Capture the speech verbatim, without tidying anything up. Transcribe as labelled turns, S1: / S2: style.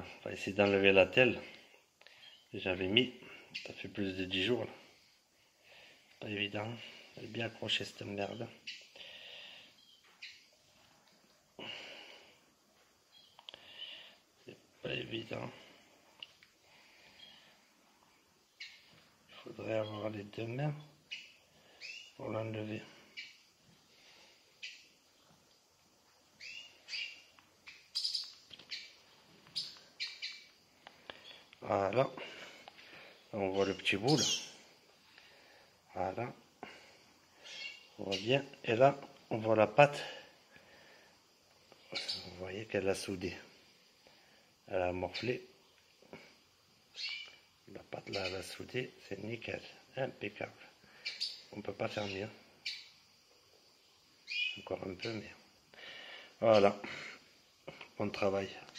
S1: on va essayer d'enlever la telle que j'avais mis. Ça fait plus de dix jours là. Pas évident. Elle est bien accrochée cette merde. C'est pas évident. Il faudrait avoir les deux mains pour l'enlever. Voilà. On voit le petit bout là. Voilà. On voit bien. Et là, on voit la pâte. Vous voyez qu'elle a soudé. Elle a morflé. La pâte là, elle a soudé. C'est nickel. Impeccable. On peut pas faire mieux. Encore un peu, mais voilà. Bon travail.